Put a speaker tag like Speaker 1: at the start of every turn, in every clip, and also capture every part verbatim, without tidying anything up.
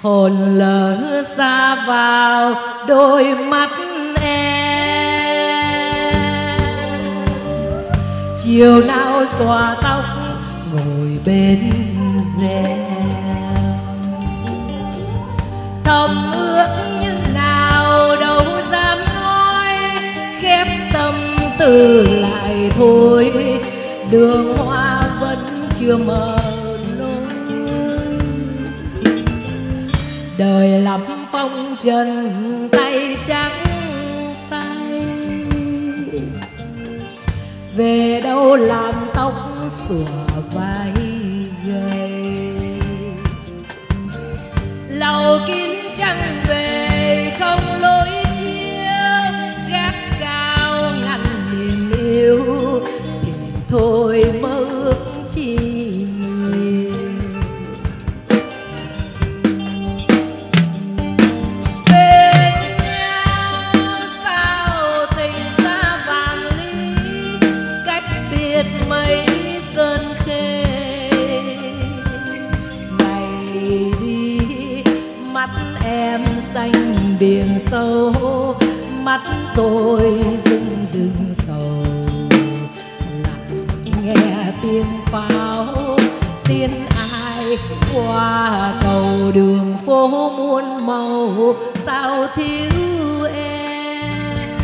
Speaker 1: hồn lỡ xa vào đôi mắt em. Chiều nào xòa tóc ngồi bên rèm, thầm ước nhưng nào đâu dám nói, khép tâm tư lại thôi, đường hoa vẫn chưa mở lối. Đời lắm phong trần tay trắng tay, về đâu làm tóc xõa vai gầy. Lầu kín trăng về không lối chia, gác cao ngăn niềm yêu thì thôi mơ ước chi nhiều. Bên nhau sao tình xa vạn ly, cách biệt mấy sơn khê. Ngày đi mắt em xanh biển sâu, mắt tôi rưng rưng sầu, lặng nghe tiếng pháo tiếng ai qua cầu đường phố muôn màu, sao thiếu em.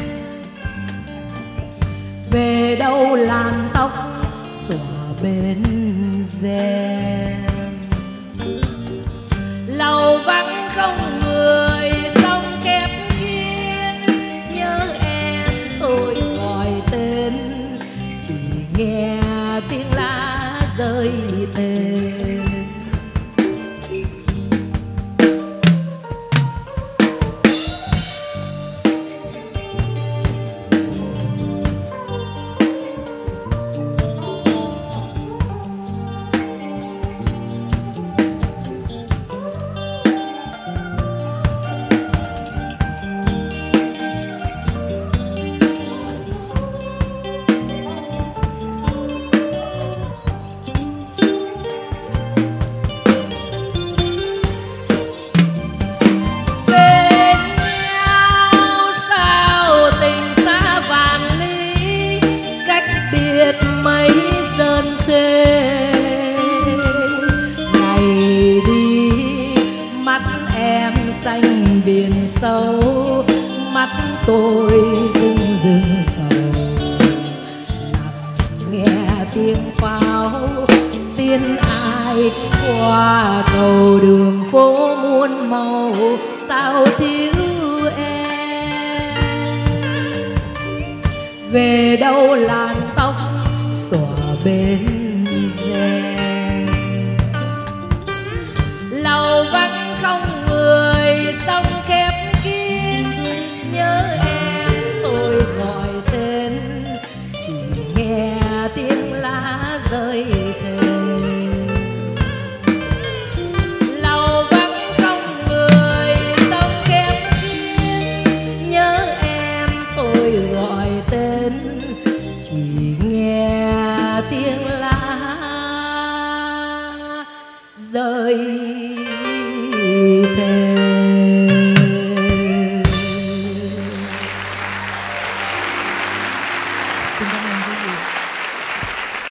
Speaker 1: Về đâu làn tóc xõa bên rèm, lầu vắng không người sông kép nghiêng, nhớ em tôi gọi tên, chỉ nghe tiếng lá rơi tên. Mấy sơn khê, ngày đi mắt em xanh biển sâu, mắt tôi rưng rưng sầu, lặng nghe tiếng pháo tiếng ai qua cầu đường phố muôn màu, sao thiếu em. Về đâu làn tóc xõa bên rèm, lầu vắng không người sông khép kín, nhớ em tôi gọi tên, chỉ nghe tiếng lá rơi thề. Lầu vắng không người sông khép kín, nhớ em tôi gọi tên, chỉ nghe tiếng lá rơi